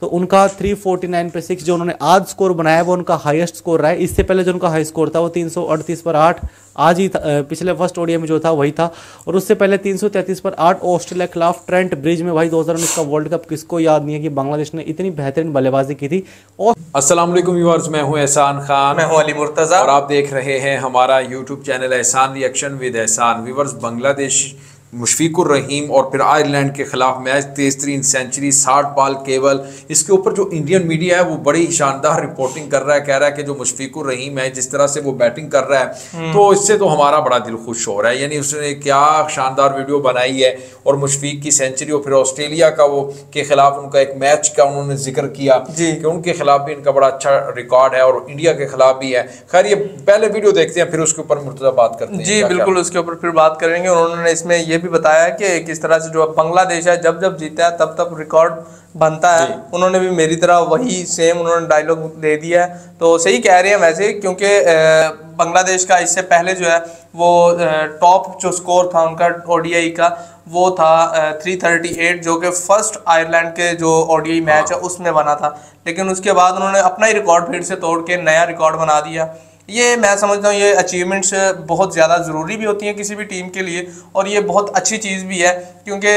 तो उनका 349 पे 6 जो उन्होंने आज स्कोर बनाया वो उनका हाईएस्ट स्कोर रहा है। इससे पहले जो उनका हाई स्कोर था वो 338 पर 8 आज ही पिछले फर्स्ट ओडीआई में जो था वही था। और उससे पहले 333 पर 8 ऑस्ट्रेलिया के खिलाफ ट्रेंट ब्रिज में। भाई 2019 का वर्ल्ड कप किसको याद नहीं है कि बांग्लादेश ने इतनी बेहतरीन बल्लेबाजी की थी। और अस्सलाम वालेकुम व्यूअर्स, मैं हूं एहसान खान, मैं हूं अली मुर्तजा और आप देख रहे हैं हमारा YouTube channel Ehsan reaction with Ehsan. Viewers, Bangladesh Mushfiqur Rahim और फिर आयरलैंड के खिलाफ मैच, तेज तरीन सेंचुरी, 60 बॉल केवल। इसके ऊपर जो इंडियन मीडिया है वो बड़ी शानदार रिपोर्टिंग कर रहा है, कह रहा है कि जो मुशफिकुर रहीम है जिस तरह से वो बैटिंग कर रहा है तो इससे तो हमारा बड़ा दिल खुश हो रहा है। यानी उसने क्या शानदार वीडियो बनाई है और मुशफिक की सेंचुरी और फिर ऑस्ट्रेलिया का वो के खिलाफ उनका एक मैच का उन्होंने जिक्र किया कि उनके खिलाफ भी इनका बड़ा अच्छा रिकॉर्ड है और इंडिया के खिलाफ भी है। खैर, ये पहले वीडियो देखते हैं फिर उसके ऊपर मुर्तजा बात करते हैं। जी बिल्कुल, उसके ऊपर फिर बात करेंगे। उन्होंने इसमें यह भी बताया कि किस तरह से जो बांग्लादेश है जब जब जीता है तब तब रिकॉर्ड बनता है। उन्होंने भी मेरी तरह वही सेम उन्होंने डायलॉग दे दिया है, तो सही कह रहे हैं वैसे, क्योंकि बांग्लादेश का इससे पहले जो है वो टॉप जो स्कोर था उनका ओडीआई का वो था 338, जो कि फर्स्ट आयरलैंड के जो ओडीआई मैच है उसमें बना था। लेकिन उसके बाद उन्होंने अपना ही रिकॉर्ड फिर से तोड़ के नया रिकॉर्ड बना दिया। ये मैं समझता हूँ ये अचीवमेंट्स बहुत ज़्यादा ज़रूरी भी होती हैं किसी भी टीम के लिए, और ये बहुत अच्छी चीज़ भी है, क्योंकि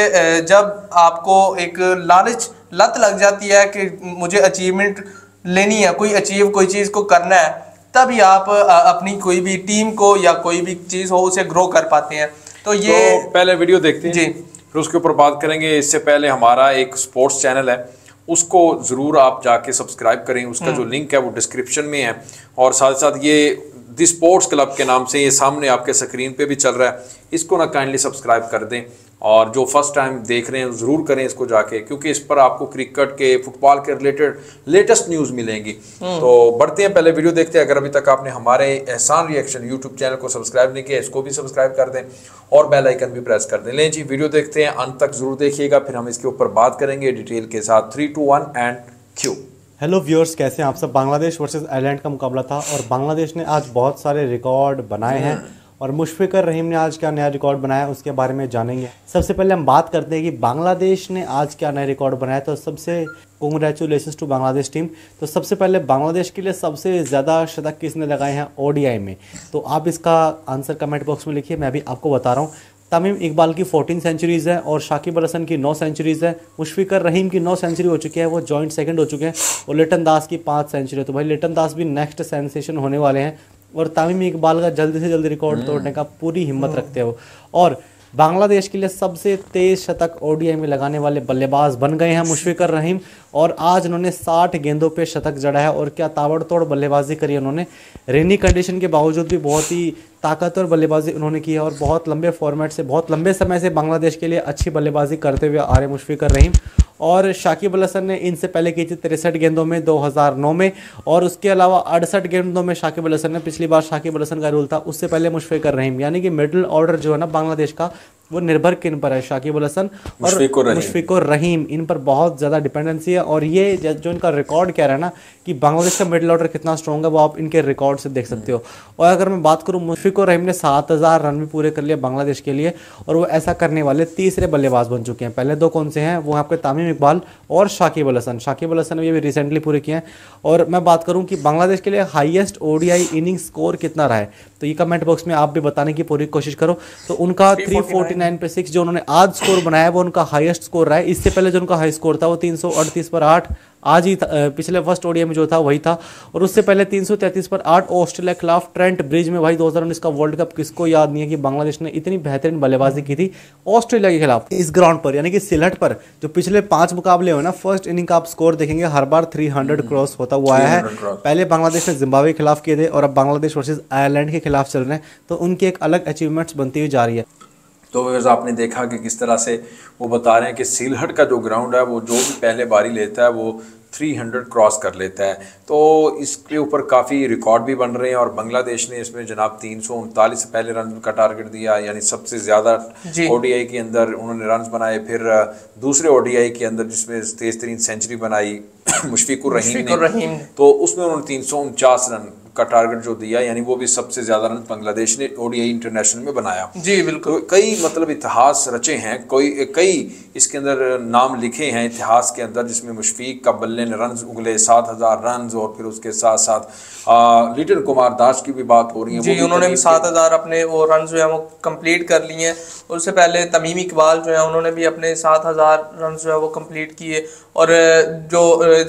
जब आपको एक लालच लत लग जाती है कि मुझे अचीवमेंट लेनी है, कोई चीज़ को करना है, तभी आप अपनी कोई भी टीम को या कोई भी चीज़ हो उसे ग्रो कर पाते हैं। तो ये पहले वीडियो देखते हैं जी, फिर उसके ऊपर बात करेंगे। इससे पहले हमारा एक स्पोर्ट्स चैनल है, उसको ज़रूर आप जाके सब्सक्राइब करें। उसका जो लिंक है वो डिस्क्रिप्शन में है, और साथ साथ ये दी स्पोर्ट्स क्लब के नाम से ये सामने आपके स्क्रीन पे भी चल रहा है, इसको ना काइंडली सब्सक्राइब कर दें। और जो फर्स्ट टाइम देख रहे हैं ज़रूर करें इसको जाके, क्योंकि इस पर आपको क्रिकेट के, फुटबॉल के रिलेटेड लेटेस्ट न्यूज़ मिलेंगी। तो बढ़ते हैं, पहले वीडियो देखते हैं। अगर अभी तक आपने हमारे एहसान रिएक्शन यूट्यूब चैनल को सब्सक्राइब नहीं किया, इसको भी सब्सक्राइब कर दें और बेल आइकन भी प्रेस कर दें। लें जी, वीडियो देखते हैं, अंत तक ज़रूर देखिएगा, फिर हम इसके ऊपर बात करेंगे डिटेल के साथ। 3, 2, 1 एंड क्यू। हेलो व्यूअर्स, कैसे हैं आप सब। बांग्लादेश वर्सेस आयरलैंड का मुकाबला था और बांग्लादेश ने आज बहुत सारे रिकॉर्ड बनाए हैं और मुशफिकुर रहीम ने आज क्या नया रिकॉर्ड बनाया उसके बारे में जानेंगे। सबसे पहले हम बात करते हैं कि बांग्लादेश ने आज क्या नया रिकॉर्ड बनाया। तो सबसे कांग्रेचुलेशंस टू बांग्लादेश टीम। तो सबसे पहले बांग्लादेश के लिए सबसे ज़्यादा शतक किसने लगाए हैं ओडीआई में, तो आप इसका आंसर कमेंट बॉक्स में लिखिए, मैं भी आपको बता रहा हूँ। तमीम इकबाल की 14 सेंचुरीज़ है और शाकिब अल हसन की 9 सेंचुरीज़ है। मुशफिकुर रहीम की 9 सेंचुरी हो चुकी है, वो जॉइंट सेकंड हो चुके हैं। और लिटन दास की 5 सेंचुरी है। तो भाई लिटन दास भी नेक्स्ट सेंसेशन होने वाले हैं और तमीम इकबाल का जल्दी से जल्दी रिकॉर्ड तोड़ने का पूरी हिम्मत रखते हो। और बांग्लादेश के लिए सबसे तेज शतक ओडीआई में लगाने वाले बल्लेबाज बन गए हैं मुशफिकुर रहीम, और आज उन्होंने 60 गेंदों पे शतक जड़ा है और क्या ताबड़तोड़ बल्लेबाजी करी है उन्होंने। रेनी कंडीशन के बावजूद भी बहुत ही ताकतवर बल्लेबाजी उन्होंने की है और बहुत लंबे फॉर्मेट से, बहुत लंबे समय से बांग्लादेश के लिए अच्छी बल्लेबाजी करते हुए आ रहे मुशफिकुर रहीम। और शाकिब अल हसन ने इनसे पहले की थी 63 गेंदों में 2009 में, और उसके अलावा 68 गेंदों में शाकिब अल हसन ने, पिछली बार शाकिब अल हसन का रूल था, उससे पहले मुशफिकुर रहीम। यानी कि मिडिल ऑर्डर जो है ना बांग्लादेश का, वो निर्भर किन पर है, शाकिब अल हसन और मुशफिकुर रहीम, इन पर बहुत ज़्यादा डिपेंडेंसी है। और ये जो इनका रिकॉर्ड कह रहा है ना कि बांग्लादेश का मिडिल ऑर्डर कितना स्ट्रॉन्ग है, वो आप इनके रिकॉर्ड से देख सकते हो। और अगर मैं बात करूँ, मुशफिकुर रहीम ने 7000 रन भी पूरे कर लिए बांग्लादेश के लिए, और वो ऐसा करने वाले तीसरे बल्लेबाज बन चुके हैं। पहले दो कौन से हैं, वो आपके तमीम इकबाल और शाकिब अल हसन। शाकिब अल हसन ने भी रिसेंटली पूरे किए हैं। और मैं बात करूं कि बांग्लादेश के लिए हाईएस्ट ओडीआई इनिंग स्कोर कितना रहा है, तो ये कमेंट बॉक्स में आप भी बताने की पूरी कोशिश करो। तो उनका 349 पे 6 जो उन्होंने आज स्कोर बनाया वो उनका हाईएस्ट स्कोर रहा है। इससे पहले जो उनका हाई स्कोर था वो 338 पर 8 आज ही पिछले फर्स्ट ओडीआई में जो था वही था। और उससे पहले 333 पर 8 ऑस्ट्रेलिया के खिलाफ ट्रेंट ब्रिज में। भाई 2019 का वर्ल्ड कप किसको याद नहीं है कि बांग्लादेश ने इतनी बेहतरीन बल्लेबाजी की थी ऑस्ट्रेलिया के खिलाफ इस ग्राउंड पर, यानी कि सिलहट पर। जो पिछले 5 मुकाबले हुए ना, फर्स्ट इनिंग का आप स्कोर देखेंगे हर बार 300 क्रॉस होता हुआ आया है। पहले बांग्लादेश ने जिम्बाब्वे के खिलाफ किए थे और अब बांग्लादेश वर्सेस आयरलैंड के खिलाफ चल रहे हैं, तो उनकी एक अलग अचीवमेंट्स बनती हुई जा रही है। तो आपने देखा कि किस तरह से वो बता रहे हैं कि सिलहट का जो ग्राउंड है वो जो भी पहले बारी लेता है वो 300 क्रॉस कर लेता है। तो इसके ऊपर काफ़ी रिकॉर्ड भी बन रहे हैं और बांग्लादेश ने इसमें जनाब 339 पहले रन का टारगेट दिया, यानी सबसे ज़्यादा ओडीआई के अंदर उन्होंने रन बनाए। फिर दूसरे ओडीआई के अंदर जिसमें तेज तरीन सेंचुरी बनाई मुशफिकुर रहीम ने, तो उसमें उन्होंने 349 रन का टारगेट जो दिया, यानी वो भी सबसे ज्यादा रन बांग्लादेश ने ओडीआई इंटरनेशनल में बनाया। जी बिल्कुल। तो कई मतलब इतिहास रचे हैं, कई इसके अंदर नाम लिखे हैं इतिहास के अंदर, जिसमें मुशफीक का बल्ले ने रन उगले 7000 रन, और फिर उसके साथ साथ लिटन कुमार दास की भी बात हो रही है। जी, उन्होंने भी 7000 अपने वो रन जो है वो कंप्लीट कर लिए हैं। उससे पहले तमीम इकबाल जो है उन्होंने भी अपने 7000 रन जो है वो कंप्लीट किए, और जो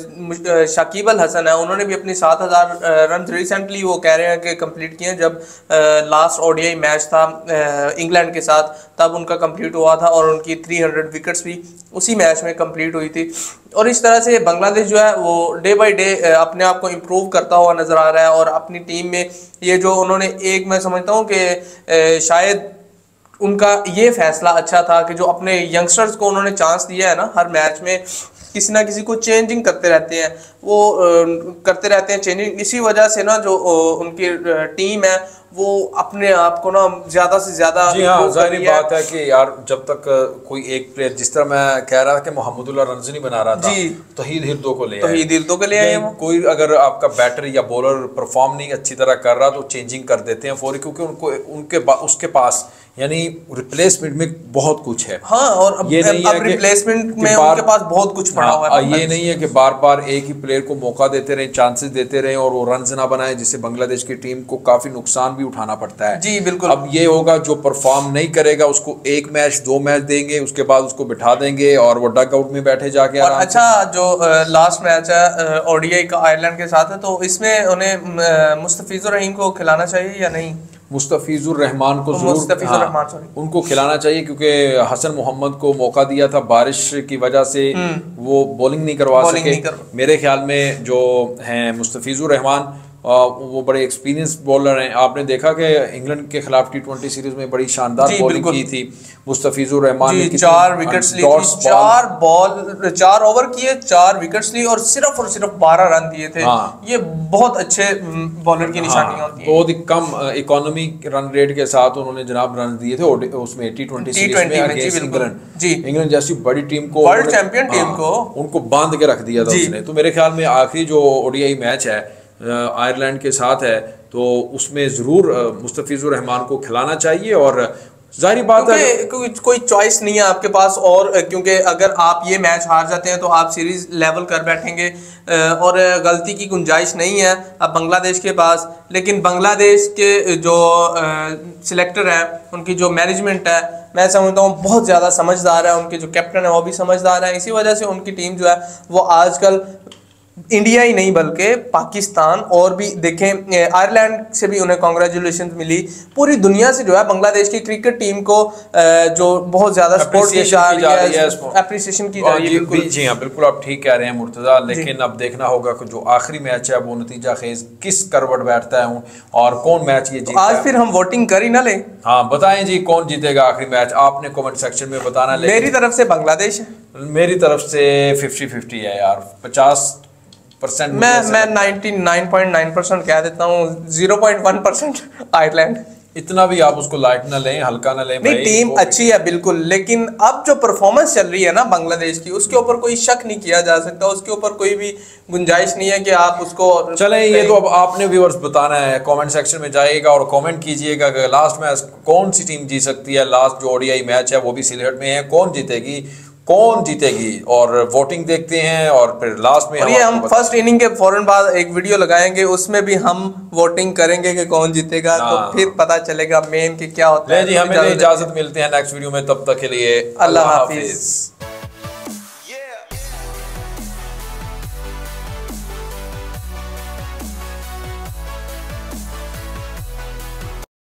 शकीब अल हसन है उन्होंने भी अपनी 7000 रन रिसेंटली वो कह रहे हैं कि कंप्लीट किए हैं। जब लास्ट ओडीआई मैच था इंग्लैंड के साथ तब उनका कंप्लीट हुआ था, और उनकी 300 विकेट्स भी उसी मैच में कंप्लीट हुई थी। और इस तरह से बांग्लादेश जो है वो डे बाय डे अपने आप को इम्प्रूव करता हुआ नजर आ रहा है। और अपनी टीम में ये जो उन्होंने एक, मैं समझता हूँ कि शायद उनका ये फैसला अच्छा था कि जो अपने यंगस्टर्स को उन्होंने चांस दिया है ना, हर मैच में किसी ना किसी को चेंजिंग करते रहते हैं, वो करते रहते हैं चेंजिंग। इसी वजह से ना जो उनकी टीम है वो अपने आप को ना ज्यादा से ज्यादा। जी हाँ, जाहिर बात है कि यार जब तक कोई एक प्लेयर, जिस तरह मैं कह रहा था कि मोहम्मदुल्लाह रंज़ नहीं बना रहा था, तौहीद हिरदो को ले आए। कोई अगर आपका बैटर या बॉलर परफॉर्म नहीं अच्छी तरह कर रहा तो चेंजिंग कर देते हैं फौरी, क्योंकि उसके पास यानी रिप्लेसमेंट में बहुत कुछ है। हाँ, और अब रिप्लेसमेंट में उनके पास बहुत कुछ पड़ा हुआ है। ये नहीं है कि बार बार एक ही प्लेयर को मौका देते रहे, चांसेस देते रहे और वो रन्स ना बनाए, जिससे बांग्लादेश की टीम को काफी नुकसान भी उठाना पड़ता है। जी बिल्कुल। अब ये होगा जो परफॉर्म नहीं करेगा उसको 1 मैच 2 मैच देंगे, उसके बाद उसको बिठा देंगे और वो डग आउट में बैठे जाके। और अच्छा, जो लास्ट मैच है ओडीआई का आयरलैंड के साथ है, तो इसमें उन्हें मुस्तफिजुर रहीम को खिलाना चाहिए या नहीं? मुस्तफिजुर रहमान को जरूर उनको खिलाना चाहिए, क्योंकि हसन मोहम्मद को मौका दिया था, बारिश की वजह से वो बॉलिंग नहीं करवा सके। मेरे ख्याल में जो हैं मुस्तफिजुर रहमान वो बड़े एक्सपीरियंस बॉलर हैं। आपने देखा कि इंग्लैंड के खिलाफ T20 सीरीज में बड़ी शानदार बॉलिंग की थी मुस्तफिजुर रहमान ने। 4 विकेट्स ली थी, 4 ओवर किए, 4 विकेट्स ली और सिर्फ 12 रन दिए थे। ये बहुत अच्छे बॉलर की निशानियां होती हैं। बहुत ही कम इकोनॉमी रन रेट के साथ उन्होंने जनाब रन दिए थे उसमें T20 सीरीज में अगेंस्ट इंग्लैंड जैसी बड़ी टीम को, वर्ल्ड चैंपियन टीम को उनको बांध के रख दिया था उसने। तो मेरे ख्याल में आखिरी जो ओडीआई मैच है आयरलैंड के साथ है, तो उसमें ज़रूर मुस्तफिजुर रहमान को खिलाना चाहिए। और जाहिर बात है कोई चॉइस नहीं है आपके पास, और क्योंकि अगर आप ये मैच हार जाते हैं तो आप सीरीज लेवल कर बैठेंगे और गलती की गुंजाइश नहीं है अब बांग्लादेश के पास। लेकिन बांग्लादेश के जो सिलेक्टर हैं, उनकी जो मैनेजमेंट है, मैं समझता हूँ बहुत ज़्यादा समझदार है। उनके जो कैप्टन है वो भी समझदार है। इसी वजह से उनकी टीम जो है वो आजकल इंडिया ही नहीं बल्कि पाकिस्तान और भी देखें, आयरलैंड से भी उन्हें कांग्रेचुलेशन मिली। पूरी दुनिया से जो है बांग्लादेश की क्रिकेट टीम को जो बहुत ज्यादा सपोर्ट की जा रही है, एप्रिसिएशन की जा रही है। जी हाँ, बिल्कुल आप ठीक कह रहे हैं मुर्तजा। लेकिन अब देखना होगा कि जो आखिरी मैच है वो नतीजा खेज किस करवट बैठता है और कौन मैच ये जीतता है। आज फिर हम वोटिंग कर ही ना लें? हाँ, बताएं जी कौन जीतेगा आखिरी मैच, आपने कमेंट सेक्शन में बताना। मेरी तरफ से बांग्लादेश है, मेरी तरफ से 50-50 है यार, 50%। मैं 99.9% कह देता हूँ, 0.1% आयरलैंड। इतना भी आप उसको लाइट ना लें, हल्का ना लें। नहीं, टीम अच्छी है बिल्कुल, लेकिन अब जो परफॉर्मेंस चल रही है ना बांग्लादेश की, उसके ऊपर कोई शक नहीं किया जा सकता, उसके ऊपर कोई भी गुंजाइश नहीं है कि आप उसको चलें। ये तो अब आपने व्यूअर्स बताना है, कमेंट सेक्शन में जाइएगा और कमेंट कीजिएगा कि लास्ट मैच कौन सी टीम जीत सकती है। लास्ट जो ओडीआई मैच है वो भी सिलहट में है, कौन जीतेगी और वोटिंग देखते हैं। और फिर लास्ट में हम फर्स्ट इनिंग के फौरन बाद एक वीडियो लगाएंगे, उसमें भी हम वोटिंग करेंगे कि कौन जीतेगा, तो फिर पता चलेगा मेन कि क्या होता है। जी, हमें इजाजत मिलते हैं नेक्स्ट वीडियो में, तब तक के लिए अल्लाह हाफिज।